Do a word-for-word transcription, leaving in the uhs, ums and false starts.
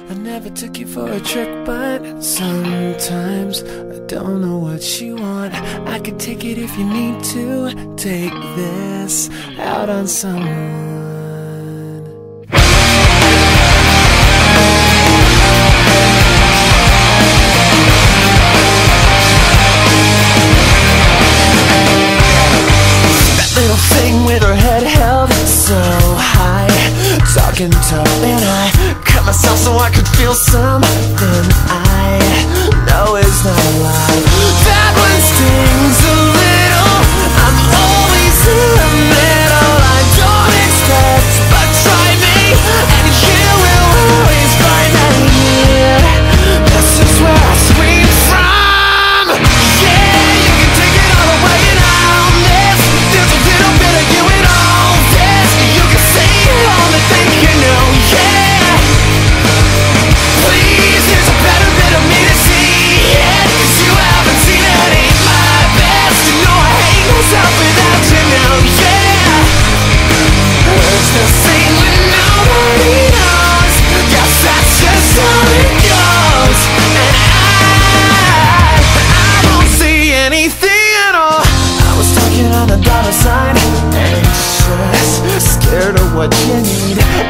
I never took you for a trick, but sometimes I don't know what you want. I could take it if you need to. Take this out on someone. That little thing with her head held so high, talking tough, and I cut myself so I could feel something I know is not a lie. That one stings a little. I'm always in the middle. I don't expect, but try me, and you will always find that here. This is where I scream from. Yeah, you can take it all away and I'll miss. There's a little bit of you in all this. You can say all the things you know, yeah. Please, there's a better bit of me to see, yeah. Cause you haven't seen it, ain't my best. You know I hate myself without you now, yeah. There's no saying when nobody knows. Guess that's just how it goes. And I, I don't see anything at all. I was talking on a dollar sign, anxious, scared of what you need.